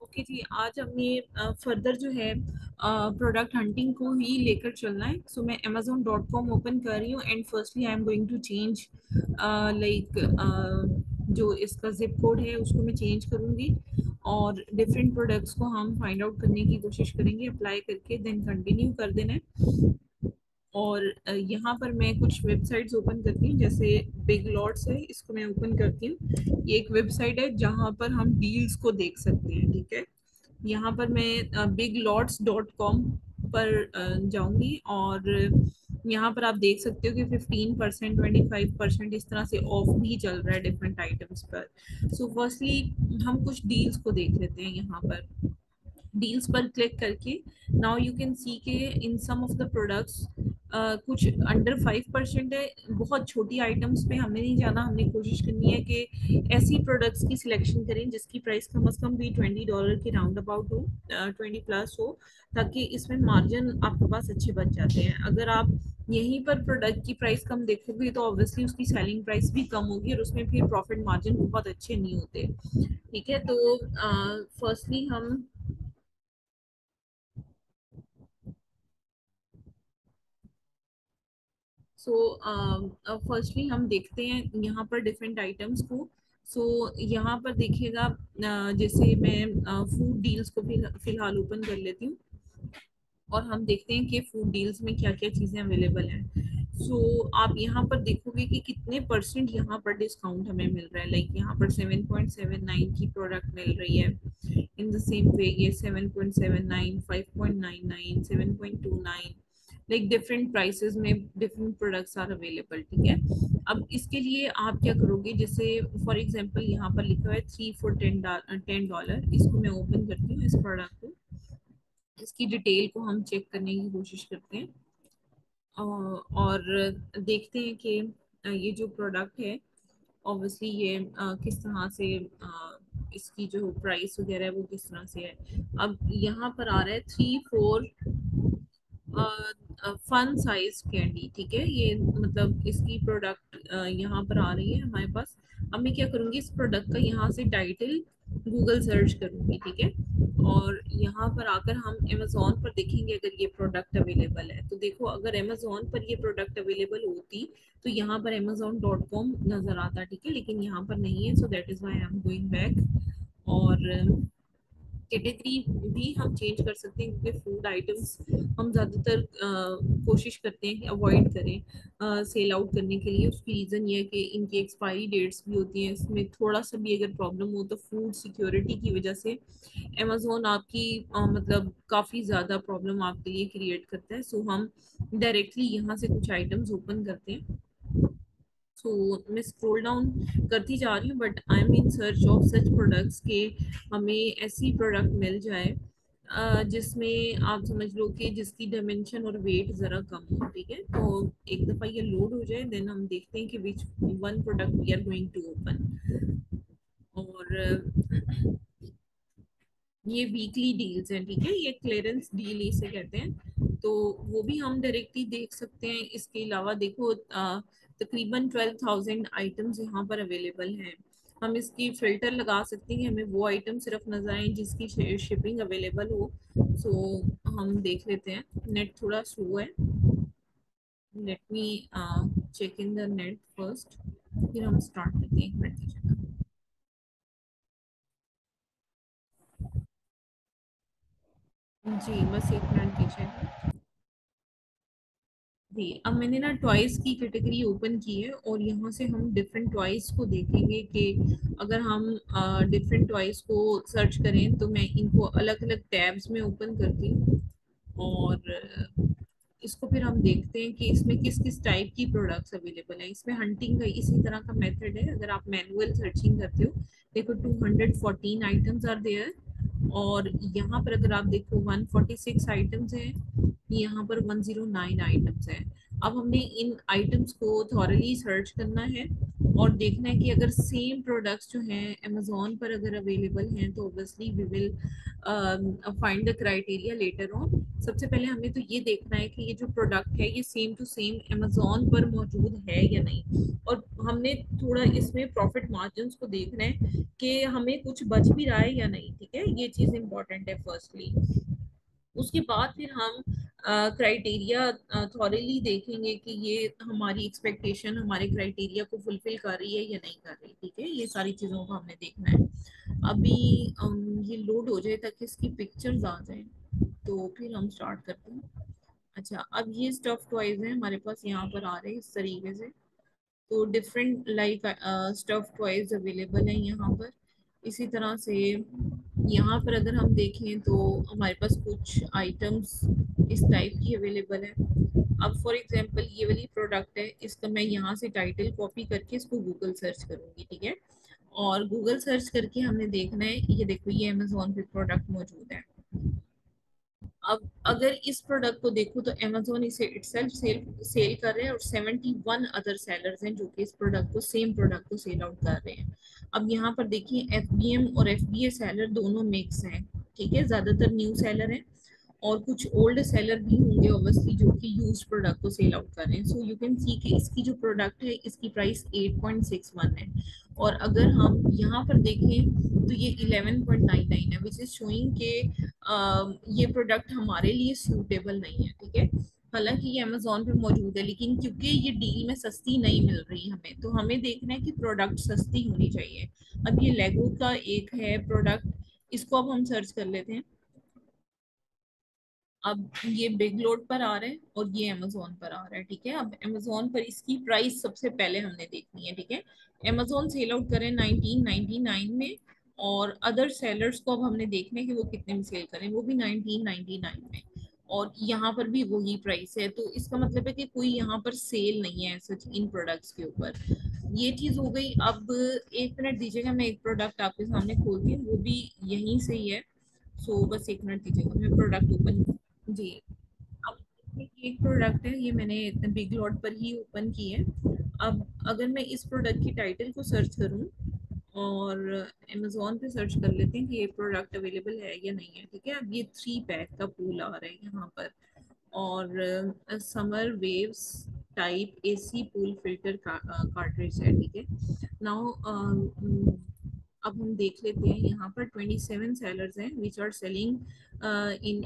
Okay जी, आज हमें further जो है प्रोडक्ट हंटिंग को ही लेकर चलना है। सो मैं amazon.com ओपन कर रही हूँ and firstly I am going to change like जो इसका जिप कोड है उसको मैं चेंज करूँगी और डिफरेंट प्रोडक्ट्स को हम फाइंड आउट करने की कोशिश करेंगे अप्लाई करके, देन कंटिन्यू कर देना है। और यहाँ पर मैं कुछ वेबसाइट्स ओपन करती हूँ, जैसे बिग लॉट्स है, इसको मैं ओपन करती हूँ। ये एक वेबसाइट है जहाँ पर हम डील्स को देख सकते हैं, ठीक है। यहाँ पर मैं biglots.com पर जाऊंगी और यहाँ पर आप देख सकते हो कि 15%, 25% इस तरह से ऑफ भी चल रहा है डिफरेंट आइटम्स पर। सो फर्स्टली हम कुछ डील्स को देख लेते हैं। यहाँ पर डील्स पर क्लिक करके नाउ यू कैन सी के in some of the products कुछ अंडर 5% है। बहुत छोटी आइटम्स पे हमें नहीं जाना, हमने कोशिश करनी है कि ऐसी प्रोडक्ट्स की सिलेक्शन करें जिसकी प्राइस कम अज कम भी $20 के राउंड अबाउट हो, 20+ हो, ताकि इसमें मार्जिन आपके पास अच्छे बच जाते हैं। अगर आप यहीं पर प्रोडक्ट की प्राइस कम देखोगे तो ऑब्वियसली उसकी सेलिंग प्राइस भी कम होगी और उसमें फिर प्रॉफिट मार्जिन बहुत अच्छे नहीं होते, ठीक है। तो फर्स्टली हम फर्स्टली हम देखते हैं यहाँ पर डिफरेंट आइटम्स को। यहाँ पर देखिएगा, जैसे मैं फूड डील्स को फिलहाल ओपन कर लेती हूँ और हम देखते हैं कि फूड डील्स में क्या क्या चीज़ें अवेलेबल हैं। आप यहाँ पर देखोगे कि कितने परसेंट यहाँ पर डिस्काउंट हमें मिल रहा है। लाइक यहाँ पर 7.79 की प्रोडक्ट मिल रही है। इन द सेम वे ये 7.79, 5.99, 7.29, लाइक डिफरेंट प्राइसेस में डिफरेंट प्रोडक्ट्स आर अवेलेबल, ठीक है। अब इसके लिए आप क्या करोगे, जैसे फॉर एग्जांपल यहाँ पर लिखा हुआ है 3 for $10, इसको मैं ओपन करती हूँ, इस प्रोडक्ट को। इसकी डिटेल को हम चेक करने की कोशिश करते हैं और देखते हैं कि ये जो प्रोडक्ट है ऑब्वियसली ये किस तरह से इसकी जो प्राइस वगैरह है वो किस तरह से है। अब यहाँ पर आ रहा है 3 for फन साइज कैंडी, ठीक है। ये मतलब इसकी प्रोडक्ट यहाँ पर आ रही है हमारे पास। अब मैं क्या करूँगी, इस प्रोडक्ट का यहाँ से टाइटल गूगल सर्च करूँगी, ठीक है। और यहाँ पर आकर हम अमेजोन पर देखेंगे अगर ये प्रोडक्ट अवेलेबल है। तो देखो, अगर अमेजोन पर ये प्रोडक्ट अवेलेबल होती तो यहाँ पर amazon.com नजर आता, ठीक है, लेकिन यहाँ पर नहीं है। So that is why I am going back. और कैटेगरी भी हम चेंज कर सकते हैं, क्योंकि फूड आइटम्स हम ज़्यादातर कोशिश करते हैं कि अवॉइड करें सेल आउट करने के लिए। उसकी रीज़न ये है कि इनकी एक्सपायरी डेट्स भी होती हैं, इसमें थोड़ा सा भी अगर प्रॉब्लम हो तो फूड सिक्योरिटी की वजह से अमेजोन आपकी मतलब काफ़ी ज़्यादा प्रॉब्लम आपके लिए क्रिएट करता है। हम डायरेक्टली यहाँ से कुछ आइटम्स ओपन करते हैं। मैं स्क्रॉल डाउन करती जा रही हूँ, but I am in search of such products के हमें ऐसी प्रोडक्ट मिल जाए जिसमें आप समझ लो कि जिसकी डायमेंशन और वेट ज़रा कम हो, ठीक है। तो एक दफ़ा ये लोड हो जाए, देन हम देखते हैं कि which one product we are going to open. और ये वीकली डील्स हैं, ठीक है, ये क्लियरेंस डील इसे कहते हैं। तो वो भी हम डायरेक्टली देख सकते हैं। इसके अलावा देखो, तकरीबन 12,000 आइटम्स यहाँ पर अवेलेबल हैं। हम इसकी फिल्टर लगा सकते हैं, हमें वो आइटम सिर्फ नजर आए जिसकी शिपिंग अवेलेबल हो। हम देख लेते हैं। नेट थोड़ा स्लो है, let me check in the net first, फिर हम स्टार्ट करते हैं। एक मिनट दीजिएगा। जी बस एक मिनट दीजिएगा। जी, अब मैंने ना टॉयज की कैटेगरी ओपन की है और यहाँ से हम डिफरेंट टॉयज को देखेंगे कि अगर हम डिफरेंट टॉयज को सर्च करें तो मैं इनको अलग अलग टैब्स में ओपन करती हूँ। और इसको फिर हम देखते हैं कि इसमें किस किस टाइप की प्रोडक्ट्स अवेलेबल हैं। इसमें हंटिंग का इसी तरह का मेथड है। अगर आप मैनुअल सर्चिंग करते हो, देखो 214 आइटम्स आर देयर। और यहाँ पर अगर आप देखो 146 आइटम्स हैं, यहाँ पर 109 आइटम्स हैं। अब हमने इन आइटम्स को थॉरली सर्च करना है और देखना है कि अगर सेम प्रोडक्ट्स जो हैं अमेजोन पर अगर अवेलेबल हैं तो obviously we will find the criteria later on. सबसे पहले हमें तो ये देखना है कि ये जो प्रोडक्ट है ये सेम टू सेम अमेजोन पर मौजूद है या नहीं, और हमने थोड़ा इसमें प्रॉफिट मार्जिन को देखना है कि हमें कुछ बच भी रहा है या नहीं, ठीक है, ये चीज इंपॉर्टेंट है फर्स्टली। उसके बाद फिर हम क्राइटेरिया थॉरली देखेंगे कि ये हमारी एक्सपेक्टेशन हमारे क्राइटेरिया को फुलफिल कर रही है या नहीं कर रही, ठीक है, ये सारी चीज़ों को हमने देखना है। अभी ये लोड हो जाए ताकि इसकी पिक्चर्स आ जाए तो फिर हम स्टार्ट करते हैं। अच्छा, अब ये स्टफ टॉयज हैं हमारे पास यहाँ पर आ रहे हैं इस तरीके से। तो different like stuff toys available हैं यहाँ पर। इसी तरह से यहाँ पर अगर हम देखें तो हमारे पास कुछ आइटम्स इस टाइप की अवेलेबल है। अब फॉर एग्जांपल ये वाली प्रोडक्ट है, इसका मैं यहाँ से टाइटल कॉपी करके इसको गूगल सर्च करूँगी, ठीक है, और गूगल सर्च करके हमने देखना है, ये देखो ये अमेजोन पे प्रोडक्ट मौजूद है। अब अगर इस प्रोडक्ट को देखो तो अमेजोन इसे इटसेल्फ सेल कर रहे हैं और 71 अदर सेलर्स हैं जो कि इस प्रोडक्ट को सेम प्रोडक्ट को सेल आउट कर रहे हैं। अब यहाँ पर देखिए एफबीएम और एफबीए सेलर दोनों मिक्स हैं, ठीक है, ज्यादातर न्यू सेलर हैं और कुछ ओल्ड सेलर भी होंगे ऑब्वियसली जो कि यूज्ड प्रोडक्ट को सेल आउट कर रहे हैं। सो यू कैन सी कि इसकी जो प्रोडक्ट है इसकी प्राइस 8.61 है, और अगर हम यहाँ पर देखें तो ये 11.99 है, विच इज शोइंग के ये प्रोडक्ट हमारे लिए सूटेबल नहीं है, ठीक है। हालांकि ये अमेजोन पे मौजूद है लेकिन क्योंकि ये डील में सस्ती नहीं मिल रही हमें, तो हमें देखना है कि प्रोडक्ट सस्ती होनी चाहिए। अब ये लेगो का एक है प्रोडक्ट, इसको अब हम सर्च कर लेते हैं। अब ये बिग लोड पर आ रहा है और ये अमेजोन पर आ रहा है, ठीक है। अब अमेजोन पर इसकी प्राइस सबसे पहले हमने देखनी है, ठीक है। अमेजोन सेल आउट करें 1999 में, और अदर सेलर्स को अब हमने देखना है कि वो कितने में सेल करें, वो भी 1999 में, और यहाँ पर भी वही प्राइस है। तो इसका मतलब है कि कोई यहाँ पर सेल नहीं है सच इन प्रोडक्ट्स के ऊपर। ये चीज हो गई। अब एक मिनट दीजिएगा, मैं एक प्रोडक्ट आपके सामने खोलती हूँ, वो भी यहीं से ही है। सो बस एक मिनट दीजिएगा, मैं प्रोडक्ट ओपन जी। अब ये एक प्रोडक्ट है, ये मैंने बिग लॉट पर ही ओपन की है। अब अगर मैं इस प्रोडक्ट की टाइटल को सर्च करूं और अमेजोन पे सर्च कर लेते हैं कि ये प्रोडक्ट अवेलेबल है या नहीं है, ठीक है। अब ये 3 पैक का पूल आ रहा है यहाँ पर, और summer waves type AC pool filter cartridge है, ठीक है। नाउ अब हम देख लेते हैं, यहाँ पर 27 सेलर्स हैं विच आर सेलिंग इन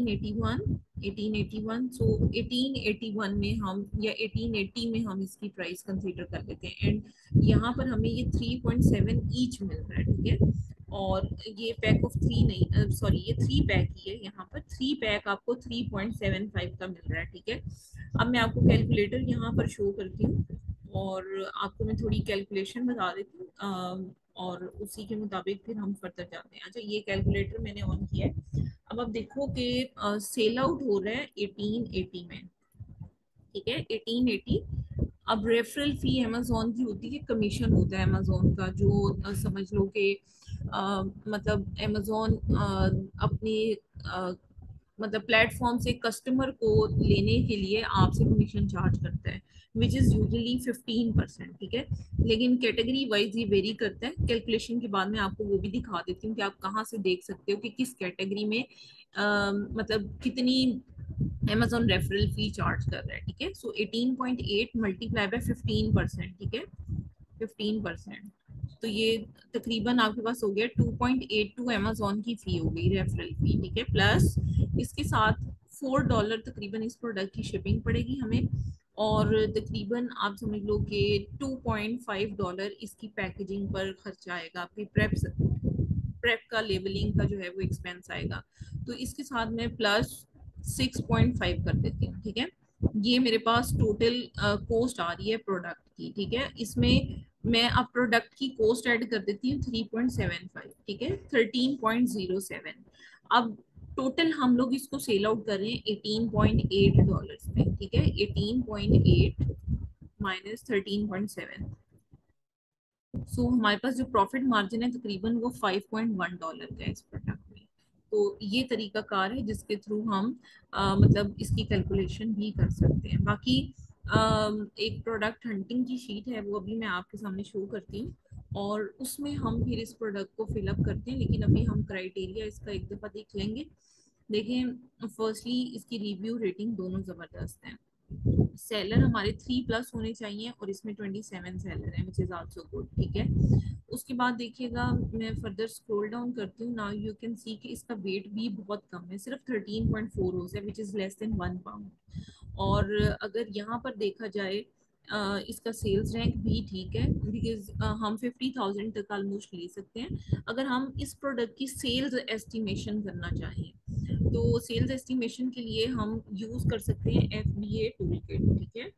1881। सो 1881 में हम या 1880 में हम इसकी प्राइस कंसीडर कर लेते हैं, एंड यहाँ पर हमें ये 3.7 ईच मिल रहा है, ठीक है। और ये पैक ऑफ 3 नहीं, सॉरी ये 3 पैक ही है, यहाँ पर 3 पैक आपको 3.75 का मिल रहा है, ठीक है। अब मैं आपको कैलकुलेटर यहाँ पर शो करती हूँ और आपको मैं थोड़ी कैलकुलेशन बता देती हूँ, और उसी के मुताबिक फिर हम फर्दर जाते हैं। अच्छा, ये कैलकुलेटर मैंने ऑन किया है। अब आप देखो कि सेल आउट हो रहा है 1880 में, ठीक है, 1880। अब रेफरल फी अमेजोन की होती है, कमीशन होता है अमेजोन का, जो समझ लो कि मतलब अमेजोन अपनी मतलब प्लेटफॉर्म से कस्टमर को लेने के लिए आपसे कमीशन चार्ज करता है, विच इज यूजली 15%, ठीक है। लेकिन कैटेगरी वाइज ये वेरी करता है। कैलकुलेशन के बाद मैं आपको वो भी दिखा देती हूँ कि आप कहाँ से देख सकते हो कि किस कैटेगरी में मतलब कितनी Amazon रेफरल फी चार्ज कर रहा है, ठीक है। सो 18.8 मल्टीप्लाई बाय 15%, ठीक है, 15%। तो ये तकरीबन आपके पास हो गया 2.82 अमेजोन की फी हो गई, रेफरल फी, ठीक है। प्लस इसके साथ $4 तकरीबन इस प्रोडक्ट की शिपिंग पड़ेगी हमें, और तकरीबन आप समझ लो कि $2.5 इसकी पैकेजिंग पर खर्चा आएगा, आपकी प्रेप का लेबलिंग का जो है वो एक्सपेंस आएगा। तो इसके साथ मैं प्लस 6.5 कर देती हूँ, ठीक है। ये मेरे पास टोटल कॉस्ट आ रही है प्रोडक्ट की, ठीक है। इसमें मैं अब प्रोडक्ट की कॉस्ट ऐड कर देती हूँ 3.75, ठीक है, 13.07। अब टोटल हम लोग इसको सेल आउट कर रहे हैं $18.8 में, ठीक है, 18.8 माइनस 13.7। सो हमारे पास जो प्रॉफिट मार्जिन है तकरीबन वो $5.1 का है इस प्रोडक्ट में। तो ये तरीका कार है जिसके थ्रू हम मतलब इसकी कैलकुलेशन भी कर सकते हैं। बाकी एक प्रोडक्ट हंटिंग की शीट है, वो अभी मैं आपके सामने शो करती हूँ, और उसमें हम फिर इस प्रोडक्ट को फिलअप करते हैं। लेकिन अभी हम क्राइटेरिया इसका एक दफ़ा देख लेंगे। देखें, फर्स्टली इसकी रिव्यू रेटिंग दोनों ज़बरदस्त हैं। सेलर हमारे 3+ होने चाहिए, और इसमें 27 सेलर हैं, विच इज़ आल्सो गुड। ठीक है, उसके बाद देखिएगा, मैं फर्दर स्क्रॉल डाउन करती हूँ। नाउ यू कैन सी कि इसका वेट भी बहुत कम है, सिर्फ 13.4 रोज है, which is less than 1 pound. और अगर यहाँ पर देखा जाए, इसका सेल्स रैंक भी ठीक है, बिकॉज हम 50,000 तक ऑलमोस्ट ले सकते हैं। अगर हम इस प्रोडक्ट की सेल्स एस्टिमेशन करना चाहें, तो सेल्स एस्टिमेशन के लिए हम यूज कर सकते हैं FBA टूल किट। ठीक है,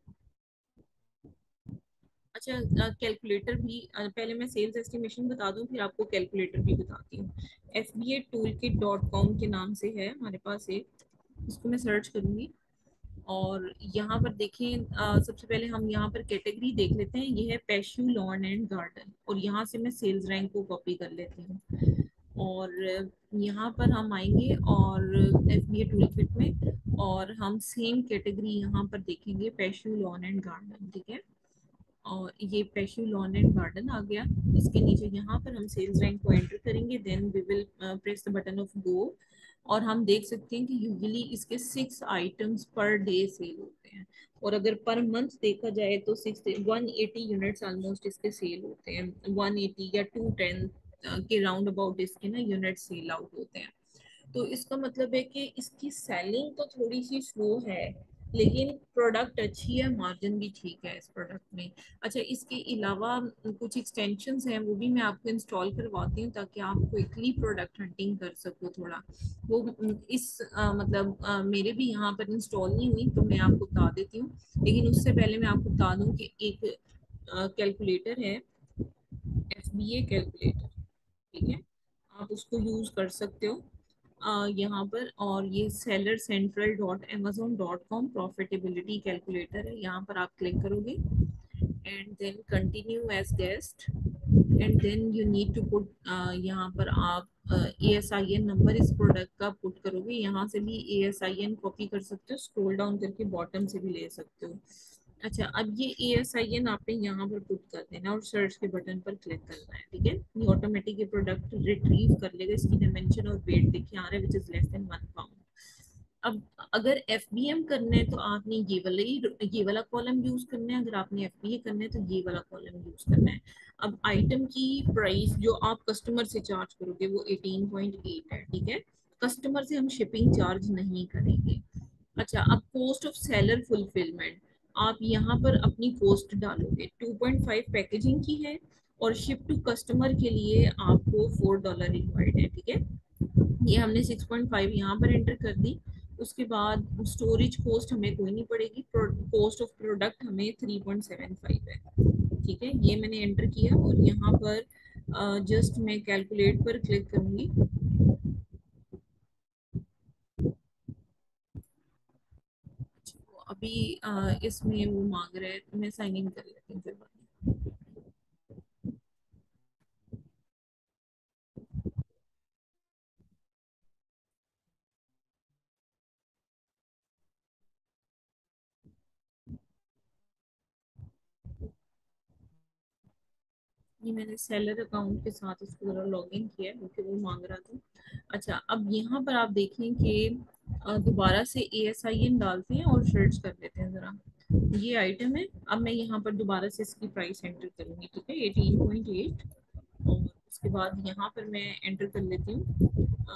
अच्छा, कैलकुलेटर भी, पहले मैं सेल्स एस्टिमेशन बता दूं, फिर आपको कैलकुलेटर भी बताती हूँ। FBA toolkit.com के नाम से है हमारे पास एक, इसको मैं सर्च करूंगी। और यहाँ पर देखें, सबसे पहले हम यहाँ पर कैटेगरी देख लेते हैं। ये है पैशू लॉन एंड गार्डन, और यहाँ से मैं सेल्स रैंक को कॉपी कर लेती हूँ। और यहाँ पर हम आएंगे और FBA टूल किट में, और हम सेम कैटेगरी यहाँ पर देखेंगे, पैशू लॉन एंड गार्डन। ठीक है, और ये पैशू लॉन एंड गार्डन आ गया। इसके नीचे यहाँ पर हम सेल्स रैंक को एंटर करेंगे, then we will press the button of go. और हम देख सकते हैं कि यूजुअली इसके 6 आइटम्स पर डे सेल होते हैं, और अगर पर मंथ देखा जाए तो 180 यूनिट्स ऑलमोस्ट इसके सेल होते हैं। 180 या 210 के राउंड अबाउट इसके ना यूनिट सेल आउट होते हैं। तो इसका मतलब है कि इसकी सेलिंग तो थोड़ी सी स्लो है, लेकिन प्रोडक्ट अच्छी है, मार्जिन भी ठीक है इस प्रोडक्ट में। अच्छा, इसके अलावा कुछ एक्सटेंशंस हैं, वो भी मैं आपको इंस्टॉल करवाती हूँ, ताकि आप क्विकली प्रोडक्ट हंटिंग कर सको थोड़ा। वो मतलब मेरे भी यहाँ पर इंस्टॉल नहीं हुई, तो मैं आपको बता देती हूँ। लेकिन उससे पहले मैं आपको बता दूँ कि एक कैलकुलेटर है, FBA कैलकुलेटर। ठीक है, आप उसको यूज कर सकते हो यहाँ पर। और ये sellercentral.amazon.com प्रॉफिटेबिलिटी कैलकुलेटर है, यहाँ पर आप क्लिक करोगे, and then continue as guest, and then you need to put, यहाँ पर आप ASIN नंबर इस प्रोडक्ट का पुट करोगे। यहाँ से भी ASIN कॉपी कर सकते हो, स्क्रॉल डाउन करके बॉटम से भी ले सकते हो। अच्छा, अब ये ASIN आपने यहाँ पर पुट कर देना, और सर्च के बटन पर क्लिक करना है। ठीक है, ये ऑटोमेटिक ये प्रोडक्ट रिट्रीव कर लेगा। इसकी डायमेंशन और वेट देखिए आ रहा है, which is less than 1 pound. अब अगर FBM करना है, तो आपने ये वाला कॉलम यूज करना है। अगर आपने FBA करना है, तो ये वाला कॉलम यूज करना है। अब आइटम की प्राइस जो आप कस्टमर से चार्ज करोगे, वो 18.8 है। ठीक है, कस्टमर से हम शिपिंग चार्ज नहीं करेंगे। अच्छा, अब कॉस्ट ऑफ सेलर फुलफिलमेंट, आप यहाँ पर अपनी कॉस्ट डालोगे। 2.5 पैकेजिंग की है, और शिप टू कस्टमर के लिए आपको $4 रिक्वायर्ड है। ठीक है, ये हमने 6.5 यहाँ पर एंटर कर दी। उसके बाद स्टोरेज कॉस्ट हमें कोई नहीं पड़ेगी, कॉस्ट ऑफ प्रोडक्ट हमें 3.75 है। ठीक है, ये मैंने एंटर किया, और यहाँ पर जस्ट मैं कैलकुलेट पर क्लिक करूंगी। तो अभी इसमें वो मांग रहा है, तो मैं साइन इन कर लेती हूँ फिर बाद में। ये मैंने सेलर अकाउंट के साथ इसको जरा लॉग इन किया है, क्योंकि वो मांग रहा था। अच्छा, अब यहाँ पर आप देखें कि दोबारा से ASIN डालते हैं और सर्च कर लेते हैं जरा। ये आइटम है, अब मैं यहाँ पर दोबारा से इसकी प्राइस एंटर करूंगी। ठीक है, 18.8। और उसके बाद यहाँ पर मैं एंटर कर लेती हूँ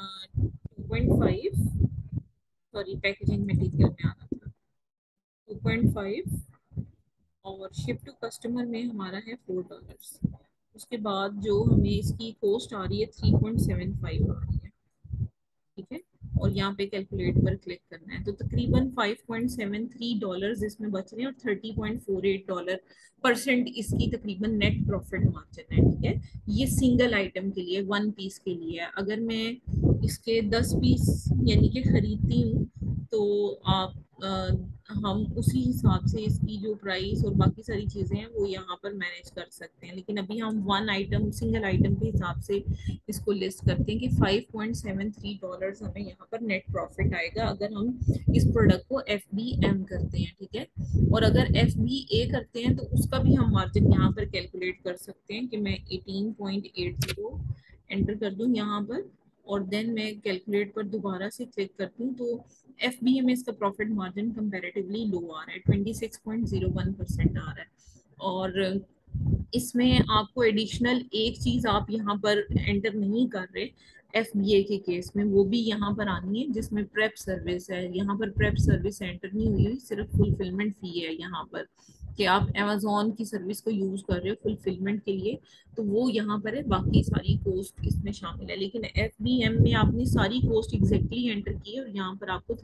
2.5, सॉरी पैकेजिंग मटेरियल में आना था, 2.5। और शिप टू कस्टमर में हमारा है $4। उसके बाद जो हमें इसकी कॉस्ट आ रही है 3.75 आ रही है। ठीक है, और यहाँ पे कैलकुलेट पर क्लिक करना है, तो तकरीबन $5.73 इसमें बच रहे हैं, और $30.48 परसेंट इसकी तकरीबन नेट प्रॉफिट मार्जिन है। ठीक है, ये सिंगल आइटम के लिए, 1 पीस के लिए है। अगर मैं इसके 10 पीस यानी कि खरीदती हूँ, तो आप हम उसी हिसाब से इसकी जो प्राइस और बाकी सारी चीज़ें हैं वो यहाँ पर मैनेज कर सकते हैं। लेकिन अभी हम वन आइटम सिंगल आइटम के हिसाब से इसको लिस्ट करते हैं कि $5.73 हमें यहाँ पर नेट प्रॉफिट आएगा अगर हम इस प्रोडक्ट को FBM करते हैं, ठीक है। और अगर FBA करते हैं तो उसका भी हम मार्जिन यहाँ पर कैलकुलेट कर सकते हैं कि मैं 18.80 एंटर कर दूं यहाँ पर, और देन मैं कैलकुलेट पर दोबारा से क्लिक करती हूँ तो FBA में इसका प्रॉफिट मार्जिन कंपैरेटिवली लो आ रहा है, 26.01% आ रहा है। और इसमें आपको एडिशनल एक चीज आप यहाँ पर एंटर नहीं कर रहे FBA के केस में, वो भी यहाँ पर आनी है जिसमें प्रेप सर्विस है। यहाँ पर प्रेप सर्विस एंटर नहीं हुई हुई, सिर्फ फुलफिलमेंट फी है यहाँ पर कि आप अमेजोन की सर्विस को यूज कर रहे हो फुलफिलमेंट के लिए, तो वो यहाँ पर है। बाकी सारी कोस्ट इसमें शामिल है, लेकिन FBM में आपने सारी कोस्ट एग्जैक्टली एंटर की है और यहाँ पर आपको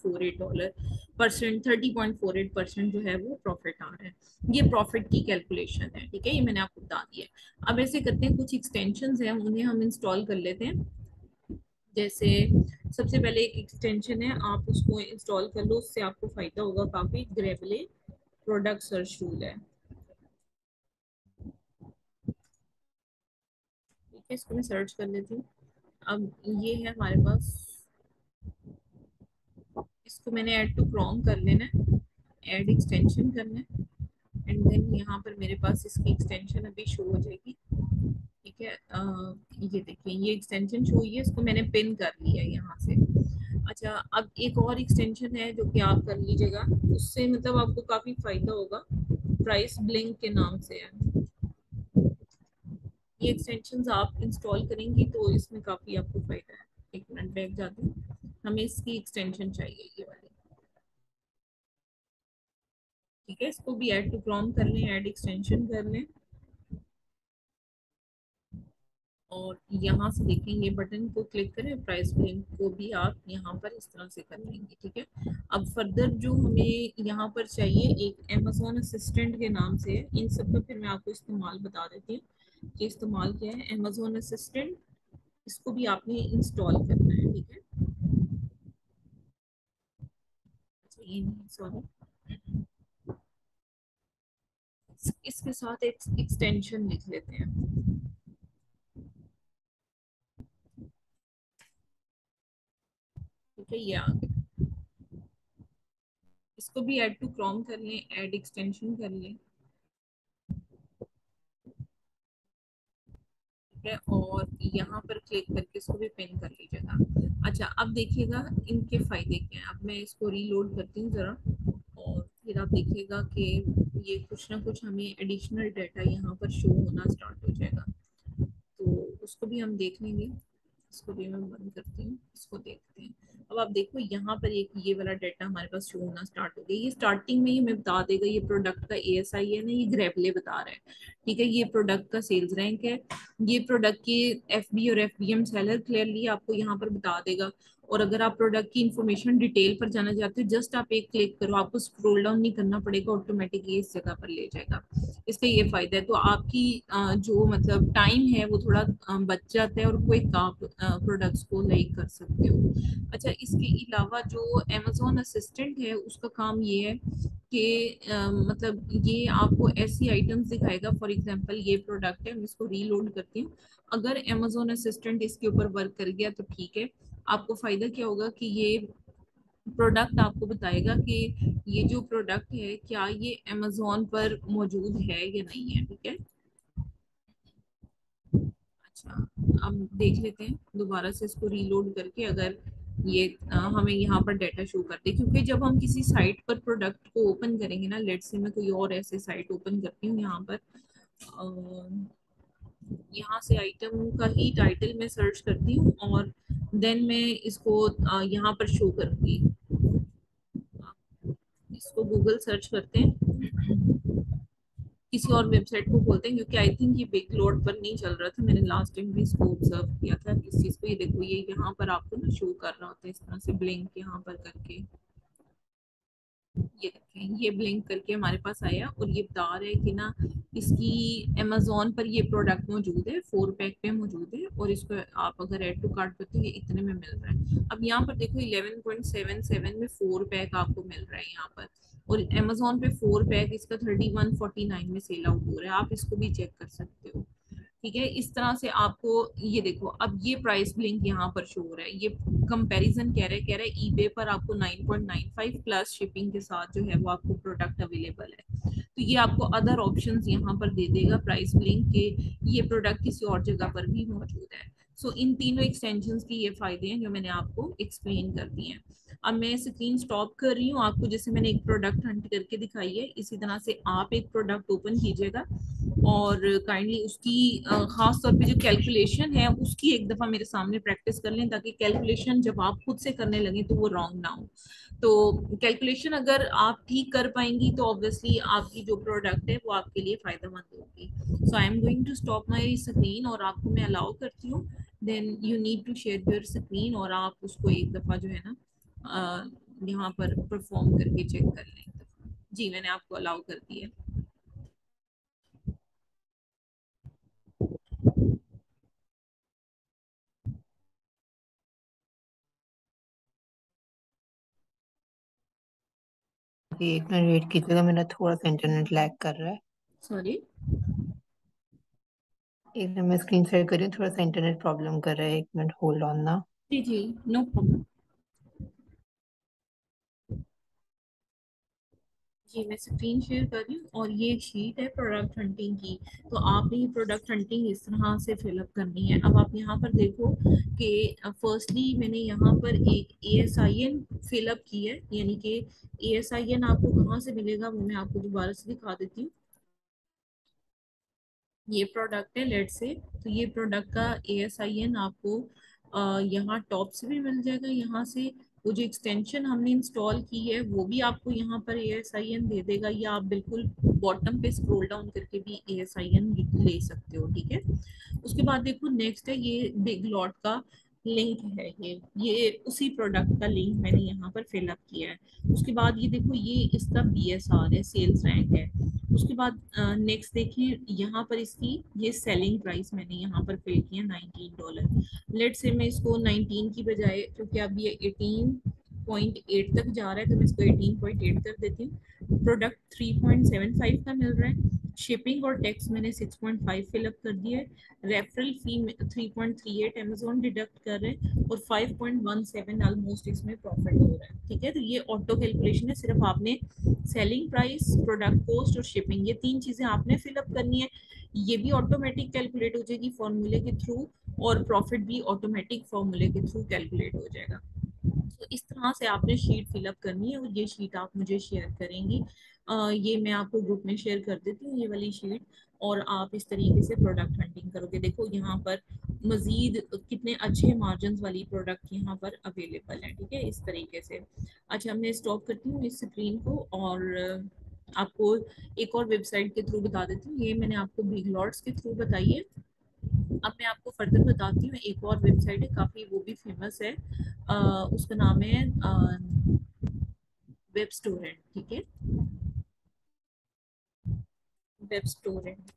$3.48 30.48% जो है वो प्रॉफिट आ रहा है। ये प्रॉफिट की कैलकुलेशन है, ठीक है, ये मैंने आपको बता दिया है। अब ऐसे करते हैं, कुछ एक्सटेंशंस हैं उन्हें हम इंस्टॉल कर लेते हैं। जैसे सबसे पहले एक एक्सटेंशन है, आप उसको इंस्टॉल कर लो, उससे आपको फायदा होगा काफी। ग्रेबले प्रोडक्ट सर्च टूल है, ठीक है, इसको मैं सर्च कर लेती हूँ। अब ये है हमारे पास, इसको मैंने ऐड टू क्रोम कर लेना है, ऐड एक्सटेंशन करना है, एंड देन यहाँ पर मेरे पास इसकी एक्सटेंशन अभी शो हो जाएगी, ठीक है। ये देखिए ये एक्सटेंशन शो हुई है, इसको मैंने पिन कर लिया है यहाँ से। अच्छा, अब एक और एक्सटेंशन है जो कि आप कर लीजिएगा, उससे मतलब आपको काफी फायदा होगा, प्राइस ब्लिंक के नाम से है। ये एक्सटेंशंस आप इंस्टॉल करेंगी तो इसमें काफी आपको फायदा है। एक मिनट बैक जाते हैं, हमें इसकी एक्सटेंशन चाहिए ये वाली, ठीक है। इसको भी ऐड टू क्रोम कर लें, ऐड एक्सटेंशन कर लें, और यहाँ से देखें ये बटन को क्लिक करें, प्राइस लिंक को भी आप यहाँ पर इस तरह से कर लेंगे, ठीक है। अब फर्दर जो हमें यहाँ पर चाहिए एक अमेजोन असिस्टेंट के नाम से है। इन सब का फिर मैं आपको इस्तेमाल बता देती हूँ कि इस्तेमाल क्या है अमेजोन असिस्टेंट। इसको भी आपने इंस्टॉल करना है, ठीक है। अच्छा, ये नहीं, सॉरी, इसके साथ एक एक्सटेंशन लिख लेते हैं, ठीक है, ये आ गया। इसको भी ऐड टू क्रोम कर लें, ऐड एक्सटेंशन कर लें, है, और यहाँ पर क्लिक करके इसको भी पिन कर लीजिएगा। अच्छा, अब देखिएगा इनके फायदे क्या हैं। अब मैं इसको रीलोड करती हूँ जरा, और फिर आप देखिएगा कि ये कुछ ना कुछ हमें एडिशनल डाटा यहाँ पर शो होना स्टार्ट हो जाएगा, तो उसको भी हम देख लेंगे। इसको भी मैं बंद करती हूँ, इसको देखते हैं। अब आप देखो यहाँ पर एक ये वाला डाटा हमारे पास शो होना स्टार्ट हो गया। ये स्टार्टिंग में ही हमें बता देगा ये प्रोडक्ट का ASI है ना, ये ग्रेबले बता रहा है, ठीक है। ये प्रोडक्ट का सेल्स रैंक है, ये प्रोडक्ट की FB और FBM सेलर क्लियरली आपको यहाँ पर बता देगा। और अगर आप प्रोडक्ट की इंफॉर्मेशन डिटेल पर जाना चाहते हो, जस्ट आप एक क्लिक करो, आपको स्क्रॉल डाउन नहीं करना पड़ेगा, ऑटोमेटिकली इस जगह पर ले जाएगा। इसका ये फायदा है, तो आपकी जो मतलब टाइम है वो थोड़ा बच जाता है, और कोई आप प्रोडक्ट्स को लाइक कर सकते हो। अच्छा, इसके अलावा जो अमेजोन असिस्टेंट है उसका काम ये है कि मतलब ये आपको ऐसी आइटम्स दिखाएगा। फॉर एग्जांपल ये प्रोडक्ट है, मैं इसको रीलोड करती हूँ। अगर अमेजोन असिस्टेंट इसके ऊपर वर्क कर गया तो ठीक है। आपको फायदा क्या होगा कि ये प्रोडक्ट आपको बताएगा कि ये जो प्रोडक्ट है क्या ये अमेजोन पर मौजूद है या नहीं है, ठीक है। अच्छा, अब देख लेते हैं दोबारा से इसको रीलोड करके, अगर ये हमें यहाँ पर डाटा शो करते हैं, क्योंकि जब हम किसी साइट पर प्रोडक्ट को ओपन करेंगे ना, लेट्स से मैं कोई और ऐसे साइट ओपन करती हूँ यहाँ पर, यहाँ से आइटम का ही टाइटल मैं सर्च करती हूँ, और देन मैं इसको यहाँ पर शो करूँगी। इसको गूगल सर्च करते हैं, किसी और वेबसाइट को खोलते हैं, क्योंकि आई थिंक ये बिग लोड पर नहीं चल रहा था। मैंने लास्ट टाइम भी इसको ऑब्जर्व किया था इस चीज को। ये देखो ये यहाँ पर आपको ना शो कर रहा होता है इस तरह से ब्लिंक यहाँ पर करके। ये देखें, ये ब्लिंक करके हमारे पास आया और ये बता रहा है कि ना इसकी अमेजोन पर ये प्रोडक्ट मौजूद है, 4 पैक पे मौजूद है, और इसको आप अगर ऐड टू कार्ट करते हैं ये इतने में मिल रहा है। अब यहाँ पर देखो 11.77 में 4 पैक आपको मिल रहा है यहाँ पर, और अमेजोन पे 4 पैक इसका 3149 में सेल आउट हो रहा है, आप इसको भी चेक कर सकते हो। ठीक है, इस तरह से आपको ये देखो, अब ये प्राइस लिंक यहाँ पर शो हो रहा है, ये कंपैरिजन कह रहा है ईबे पर आपको 9.95 प्लस शिपिंग के साथ जो है वो आपको प्रोडक्ट अवेलेबल है। तो ये आपको अदर ऑप्शंस यहाँ पर दे देगा प्राइस लिंक के, ये प्रोडक्ट किसी और जगह पर भी मौजूद है। सो इन तीनों एक्सटेंशन के ये फायदे हैं जो मैंने आपको एक्सप्लेन कर दिए हैं। अब मैं स्क्रीन स्टॉप कर रही हूँ आपको, जैसे मैंने एक प्रोडक्ट हंट करके दिखाई है, इसी तरह से आप एक प्रोडक्ट ओपन कीजिएगा और काइंडली उसकी खास तौर पे जो कैलकुलेशन है उसकी एक दफा मेरे सामने प्रैक्टिस कर लें, ताकि कैलकुलेशन जब आप खुद से करने लगे तो वो रॉन्ग ना हो। तो कैलकुलेशन अगर आप ठीक कर पाएंगी तो ऑब्वियसली आपकी जो प्रोडक्ट है वो आपके लिए फायदेमंद होगी। So I am going to stop my screen और आपको मैं अलाउ करती हूँ, then you need to share your screen और आप उसको एक दफा जो है ना यहाँ पर परफॉर्म करके चेक कर लें। जी मैंने आपको अलाउ कर दिया। जी, एक मिनट वेट कीजिएगा, मेरा थोड़ा सा इंटरनेट लैग कर रहा है। सॉरी। एक मिनट, मैं स्क्रीन शेयर कर रही हूँ, थोड़ा सा इंटरनेट प्रॉब्लम कर रहा है, एक मिनट होल्ड ऑन ना। जी जी, नो प्रॉब्लम। जी मैं स्क्रीन शेयर कर रही हूँ और ये शीट है प्रोडक्ट हंटिंग की। तो आपने ये प्रोडक्ट हंटिंग इस तरह से फिलअप करनी है। अब आप यहाँ पर देखो कि फर्स्टली मैंने यहाँ पर एक ASIN फिलअप की है, यानी कि ASIN आपको कहाँ से मिलेगा वो मैं आपको दोबारा से दिखा देती हूँ। ये प्रोडक्ट है लेट से, तो ये प्रोडक्ट का ASIN आपको यहाँ टॉप से भी मिल जाएगा, यहाँ से वो जो एक्सटेंशन हमने इंस्टॉल की है वो भी आपको यहाँ पर ASIN दे देगा, या आप बिल्कुल बॉटम पे स्क्रॉल डाउन करके भी ASIN ले सकते हो। ठीक है, उसके बाद देखो नेक्स्ट है ये बिग लॉट का लिंक है, ये उसी प्रोडक्ट का लिंक मैंने यहाँ पर फिलअप किया है। उसके बाद ये देखो ये इसका BSR है, सेल्स रैंक है। उसके बाद नेक्स्ट देखिए यहाँ पर इसकी ये सेलिंग प्राइस मैंने यहाँ पर फिल किया $19। लेट से मैं इसको 19 की बजाय, क्योंकि अब ये 18.8 तक जा रहा है तो मैं इसको 18.8 कर देती हूँ। प्रोडक्ट 3.75 का मिल रहा है, शिपिंग और टैक्स मैंने 6.5 फिलअप कर दिया है, रेफरल फी 3.38 अमेजोन डिडक्ट कर रहे हैं, और 5.17 ऑलमोस्ट इसमें प्रॉफिट हो रहा है। ठीक है, तो ये ऑटो कैलकुलेशन है, सिर्फ आपने सेलिंग प्राइस, प्रोडक्ट कॉस्ट और शिपिंग, ये तीन चीजें आपने फिलअप करनी है। ये भी ऑटोमेटिक कैलकुलेट हो जाएगी फॉर्मूले के थ्रू, और प्रॉफिट भी ऑटोमेटिक फॉर्मूले के थ्रू कैलकुलेट हो जाएगा। तो इस तरह से आपने शीट फिलअप करनी है और ये शीट आप मुझे शेयर करेंगी। ये मैं आपको ग्रुप में शेयर कर देती हूँ ये वाली शीट, और आप इस तरीके से प्रोडक्ट हंटिंग करोगे। देखो यहाँ पर मजीद कितने अच्छे मार्जिन वाली प्रोडक्ट यहाँ पर अवेलेबल है। ठीक है, इस तरीके से। अच्छा मैं स्टॉप करती हूँ इस स्क्रीन को और आपको एक और वेबसाइट के थ्रू बता देती हूँ, ये मैंने आपको बिग लॉट्स के थ्रू बताई है। अब मैं आपको फर्दर बताती हूँ, एक और वेबसाइट है काफ़ी, वो भी फेमस है, उसका नाम है वेब स्टोरेंट। ठीक है, वेब स्टोरेंट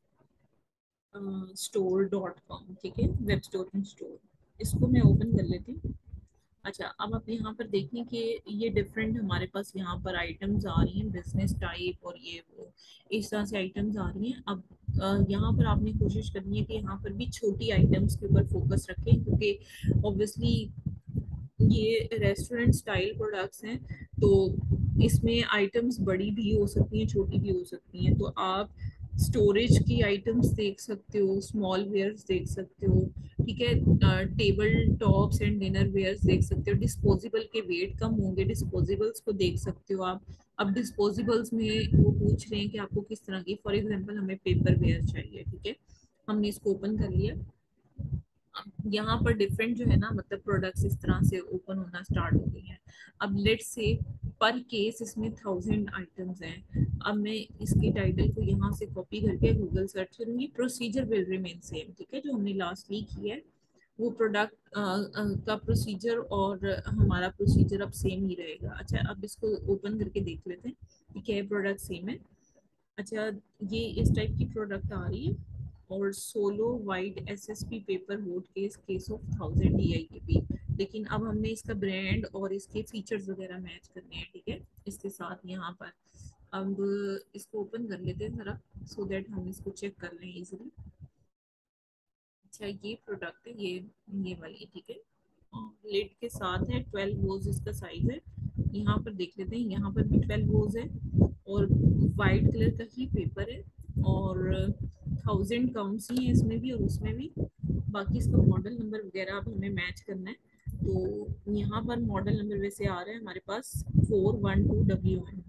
store.com। ठीक है, वेब स्टोरेंट स्टोर, इसको मैं ओपन कर लेती हूँ। अच्छा अब आप यहाँ पर देखें कि ये डिफरेंट हमारे पास यहाँ पर आइटम्स आ रही हैं, बिजनेस टाइप और ये वो इस तरह से आइटम्स आ रही हैं। अब यहाँ पर आपने कोशिश करनी है कि यहाँ पर भी छोटी आइटम्स के ऊपर फोकस रखें, क्योंकि ऑब्वियसली ये रेस्टोरेंट स्टाइल प्रोडक्ट्स हैं, तो इसमें आइटम्स बड़ी भी हो सकती हैं छोटी भी हो सकती हैं। तो आप स्टोरेज की आइटम्स देख सकते हो, स्मॉल वेयर्स देख सकते हो। ठीक है, table tops and dinner wares देख सकते हो, डिस्पोजेबल के वेट कम होंगे, डिस्पोजेबल्स को देख सकते हो आप। अब डिस्पोजेबल्स में वो पूछ रहे हैं कि आपको किस तरह की, फॉर एग्जांपल हमें पेपर वेयर चाहिए। ठीक है, हमने इसको ओपन कर लिया। यहाँ पर डिफरेंट जो है ना मतलब प्रोडक्ट्स इस तरह से ओपन होना स्टार्ट हो गई हैं। अब लेट्स से पर केस इसमें 1000 आइटम्स हैं। अब मैं इसके टाइटल को यहाँ से कॉपी करके गूगल सर्च करूंगी, प्रोसीजर विल रिमेन सेम। ठीक है, जो हमने लास्टली किया है वो प्रोडक्ट का प्रोसीजर और हमारा प्रोसीजर अब सेम ही रहेगा। अच्छा, अब इसको ओपन करके देख लेते हैं कि क्या प्रोडक्ट सेम है। अच्छा, ये इस टाइप की प्रोडक्ट आ रही है और solo white SSP paper boat case of 1000 DIKP। लेकिन अब हमने इसका ब्रांड और इसके फीचर्स वगैरह मैच करने हैं, ठीक है, इसके साथ यहाँ पर। अब इसको ओपन कर लेते हैं जरा, सो दैट हम इसको चेक कर लें इजीली। अच्छा, ये प्रोडक्ट है, ये वाली, ठीक है, लिड के साथ है, 12 रोज इसका साइज है। यहाँ पर देख लेते हैं, यहाँ पर भी 12 रोज है और वाइट कलर का ही पेपर है और 1000 काउंट्स ही है इसमें भी और उसमें भी। बाकी इसका मॉडल नंबर वगैरह अब हमें मैच करना है। तो यहाँ पर मॉडल नंबर वैसे आ रहा है हमारे पास 412WN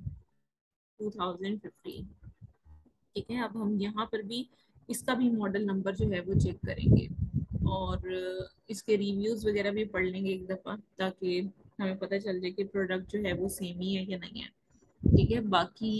2015, ठीक है। अब हम यहाँ पर भी इसका भी मॉडल नंबर जो है वो चेक करेंगे और इसके रिव्यूज वगैरह भी पढ़ लेंगे एक दफा, ताकि हमें पता चल जाए कि प्रोडक्ट जो है वो सेम ही है या नहीं है, ठीक है। बाकी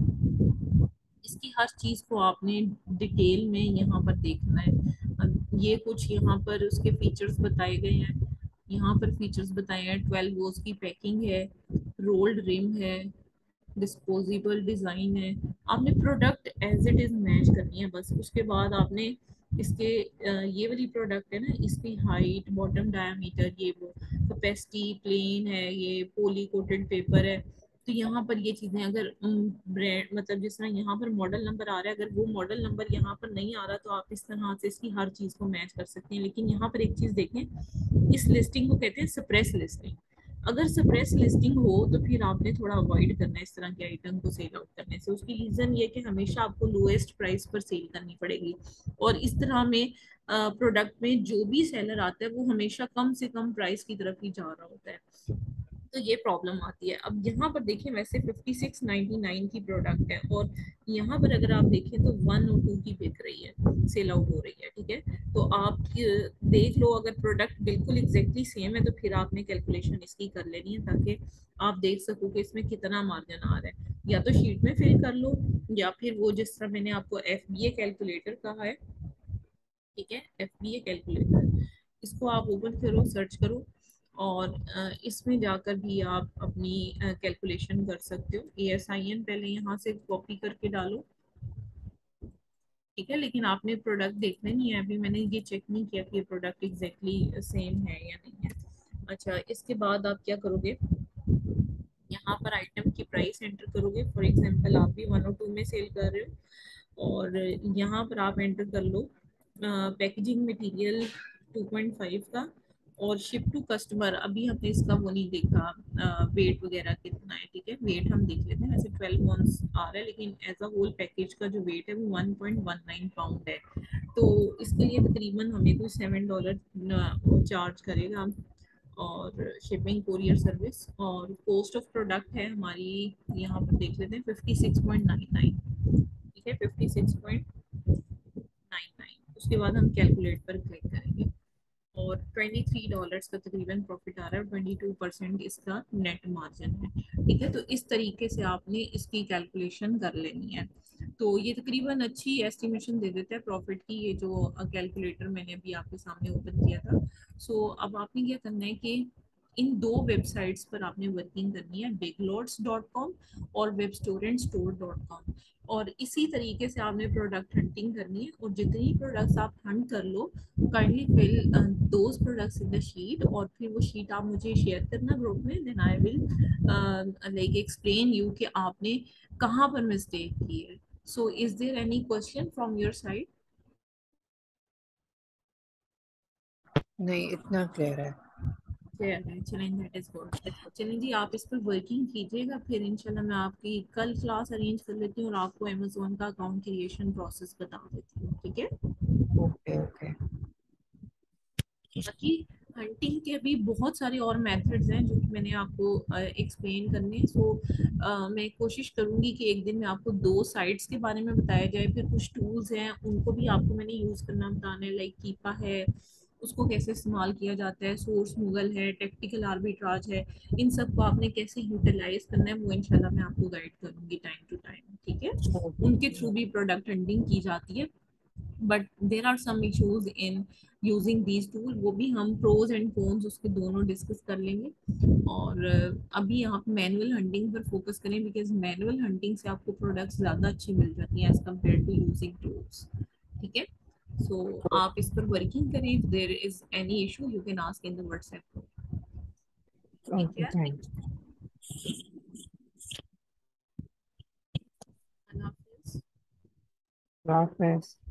इसकी हर चीज को आपने डिटेल में यहाँ पर देखना है। ये कुछ यहाँ पर उसके फीचर्स बताए गए हैं, यहाँ पर फीचर्स बताए हैं, 12 वोल्ट की पैकिंग है, रोल्ड रिम है, डिस्पोजेबल डिजाइन है। आपने product as it is match करनी है बस। उसके बाद आपने इसके ये वाली प्रोडक्ट है ना, इसकी हाइट, बॉटम डायमीटर, ये वो कैपेसिटी, प्लेन है, ये पोली कोटेड पेपर है। तो यहाँ पर ये चीजें अगर ब्रांड मतलब जिस तरह यहाँ पर मॉडल नंबर आ रहा है, अगर वो मॉडल नंबर यहाँ पर नहीं आ रहा तो आप इस तरह से इसकी हर चीज को मैच कर सकते हैं। लेकिन यहाँ पर एक चीज देखें, इस लिस्टिंग को कहते हैं सप्रेस लिस्टिंग। अगर सप्रेस लिस्टिंग हो तो फिर आपने थोड़ा अवॉइड करना है इस तरह के आइटम को सेल आउट करने से। उसकी रीजन ये कि हमेशा आपको लोएस्ट प्राइस पर सेल करनी पड़ेगी और इस तरह में प्रोडक्ट में जो भी सेलर आता है वो हमेशा कम से कम प्राइस की तरफ ही जा रहा होता है, तो ये प्रॉब्लम आती है। अब यहाँ पर देखिए, वैसे 5699 की प्रोडक्ट है और यहाँ पर अगर आप देखें तो 102 की बिक रही है, सेल आउट हो रही है, ठीक है। तो आप देख लो, अगर प्रोडक्ट बिल्कुल एग्जैक्टली सेम है तो फिर आपने कैलकुलेशन इसकी कर लेनी है, ताकि आप देख सको कि इसमें कितना मार्जिन आ रहा है। या तो शीट में फिल कर लो या फिर वो जिस तरह मैंने आपको FBA कैलकुलेटर कहा है, ठीक है, FBA कैलकुलेटर, इसको आप ओपन करो, सर्च करो और इसमें जाकर भी आप अपनी कैलकुलेशन कर सकते हो। ASIN पहले यहाँ से कॉपी करके डालो, ठीक है। लेकिन आपने प्रोडक्ट देखना नहीं है, अभी मैंने ये चेक नहीं किया कि ये प्रोडक्ट एग्जैक्टली सेम है या नहीं है। अच्छा, इसके बाद आप क्या करोगे, यहाँ पर आइटम की प्राइस एंटर करोगे। फॉर एग्जांपल आप भी 102 में सेल कर रहे हो और यहाँ पर आप एंटर कर लो पैकेजिंग मटेरियल 2.5 का और शिप टू कस्टमर। अभी हमने इसका वो नहीं देखा वेट वगैरह कितना है, ठीक है, वेट हम देख लेते हैं। वैसे 12 ऑन्स आ रहा है लेकिन एज अ होल पैकेज का जो वेट है वो 1.19 पाउंड है। तो इसके लिए तकरीबन हमें कोई $7 चार्ज करेगा और शिपिंग, कुरियर सर्विस और कॉस्ट ऑफ प्रोडक्ट है हमारी, यहाँ पर देख लेते हैं 56.99, ठीक है, 56.99। उसके बाद हम कैलकुलेट पर क्लिक करेंगे और $23 का तकरीबन प्रॉफिट आ रहा है, 22% इसका नेट मार्जिन है, ठीक है। तो इस तरीके से आपने इसकी कैलकुलेशन कर लेनी है। तो ये तकरीबन अच्छी एस्टिमेशन दे देता है प्रॉफिट की, ये जो कैलकुलेटर मैंने अभी आपके सामने ओपन किया था। सो अब आपने क्या करना है कि इन दो वेबसाइट्स पर आपने वर्किंग करनी है, biglords.com और webstoreandstore.com। और इसी तरीके से आपने प्रोडक्ट हंटिंग करनी है और जितनी प्रोडक्ट्स आप हंट कर लो, kindly fill those products in the sheet और फिर वो शीट आप मुझे शेयर करना ग्रुप में, then I will like explain you कि आपने कहाँ पर मिस्टेक की है। So is there any question from your side? नहीं, इतना क्लियर है। क्लियर है, चलें, दैट इज गुड। चलें जी, आप इस पर वर्किंग कीजिएगा, फिर इंशाल्लाह मैं आपकी कल क्लास अरेंज कर लेती हूँ और आपको अमेजोन का अकाउंट क्रिएशन प्रोसेस बता देती हूँ, ठीक है। Okay okay. बाकी हंटिंग के भी बहुत सारे और मेथड्स हैं जो कि मैंने आपको एक्सप्लेन करने हैं। सो मैं कोशिश करूंगी कि एक दिन में आपको दो साइट्स के बारे में बताया जाए, फिर कुछ टूल्स हैं उनको भी आपको मैंने यूज़ करना बताना है, लाइक कीपा है, उसको कैसे इस्तेमाल किया जाता है, सोर्स गूगल है, टेक्टिकल आर्बिट्राज है, इन सब को आपने कैसे यूटिलाइज करना है वो इंशाल्लाह मैं आपको गाइड करूंगी टाइम टू टाइम, ठीक है। उनके थ्रू भी प्रोडक्ट हंटिंग की जाती है। But there are some issues in using these tool, वो भी हम प्रोज एंड कॉन्स उसके दोनों डिस्कस कर लेंगे। और अभी यहाँ पे मैनुअल हंटिंग पर फोकस करें, बिकॉज मैनुअल हंटिंग से आपको प्रोडक्ट्स ज़्यादा अच्छी मिल जाती हैं as compare to using tools. ठीक है, सो आप इस पर वर्किंग करें। If there is any issue you can ask in the WhatsApp. ठीक ओके, है, थैंक अल्लाह हाफिज़। यू।